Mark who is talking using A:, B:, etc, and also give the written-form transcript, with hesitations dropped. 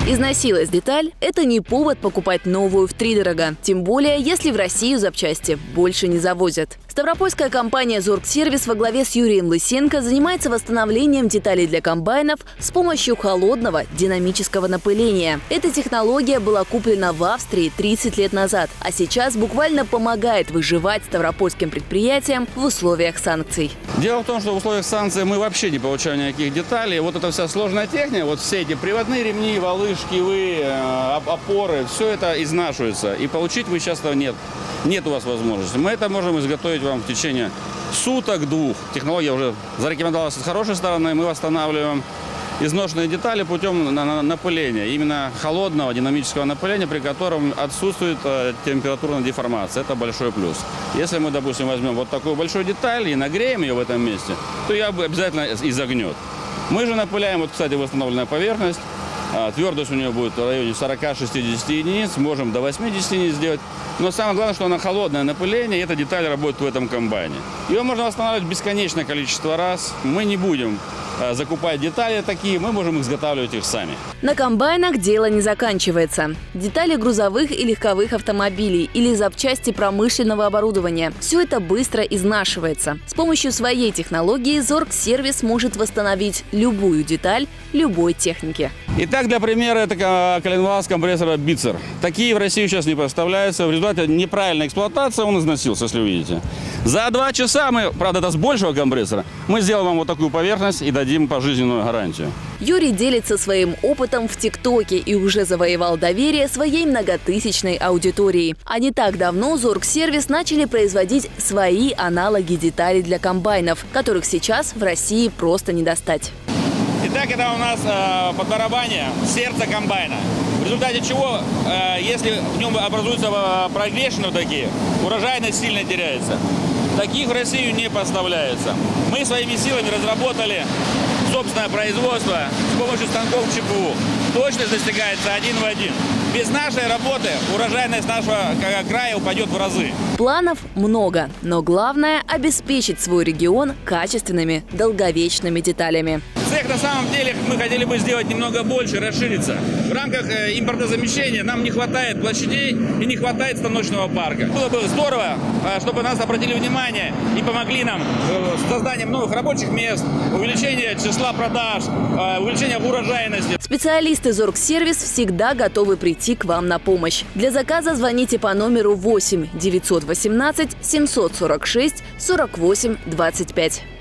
A: Износилась деталь – это не повод покупать новую втридорога. Тем более, если в Россию запчасти больше не завозят. Ставропольская компания «Зоргсервис» во главе с Юрием Лысенко занимается восстановлением деталей для комбайнов с помощью холодного динамического напыления. Эта технология была куплена в Австрии 30 лет назад, а сейчас буквально помогает выживать ставропольским предприятиям в условиях санкций.
B: Дело в том, что в условиях санкций мы вообще не получаем никаких деталей. Вот эта вся сложная техника, вот все эти приводные ремни, валы, шкивы, опоры, все это изнашивается. И получить вы сейчас нет. Нет у вас возможности. Мы это можем изготовить вам в течение суток-двух. Технология уже зарекомендовалась с хорошей стороны. Мы восстанавливаем изношенные детали путем напыления. Именно холодного динамического напыления, при котором отсутствует температурная деформация. Это большой плюс. Если мы, допустим, возьмем вот такую большую деталь и нагреем ее в этом месте, то ее обязательно изогнет. Мы же напыляем, вот, кстати, восстановленная поверхность. Твердость у нее будет в районе 40-60 единиц, можем до 80 единиц сделать. Но самое главное, что она холодное напыление, и эта деталь работает в этом комбайне. Ее можно восстанавливать бесконечное количество раз. Мы не будем закупать детали такие, мы можем изготавливать их сами.
A: На комбайнах дело не заканчивается. Детали грузовых и легковых автомобилей или запчасти промышленного оборудования – все это быстро изнашивается. С помощью своей технологии «Зоргсервис» может восстановить любую деталь любой техники.
B: Итак, для примера, это коленвал с компрессора Bitzer. Такие в России сейчас не поставляются. В результате неправильной эксплуатации он износился, если увидите. За 2 часа мы, правда, это с большего компрессора, мы сделаем вам вот такую поверхность и дадим пожизненную гарантию.
A: Юрий делится своим опытом в ТикТоке и уже завоевал доверие своей многотысячной аудитории. А не так давно «Зоргсервис» начали производить свои аналоги деталей для комбайнов, которых сейчас в России просто не достать.
B: Итак, это у нас под барабане сердце комбайна. В результате чего, если в нем образуются прогрешины такие, урожайность сильно теряется. Таких в Россию не поставляется. Мы своими силами разработали собственное производство с помощью станков ЧПУ. Точность достигается 1 в 1. Без нашей работы урожайность нашего края упадет в разы.
A: Планов много, но главное – обеспечить свой регион качественными, долговечными деталями.
B: Цех на самом деле мы хотели бы сделать немного больше, расшириться. В рамках импортозамещения нам не хватает площадей и не хватает станочного парка. Было бы здорово, чтобы нас обратили внимание и помогли нам с созданием новых рабочих мест, увеличение числа продаж, увеличение урожайности.
A: Специалисты «Зоргсервис» всегда готовы прийти к вам на помощь. Для заказа звоните по номеру 8 918 746 48 25.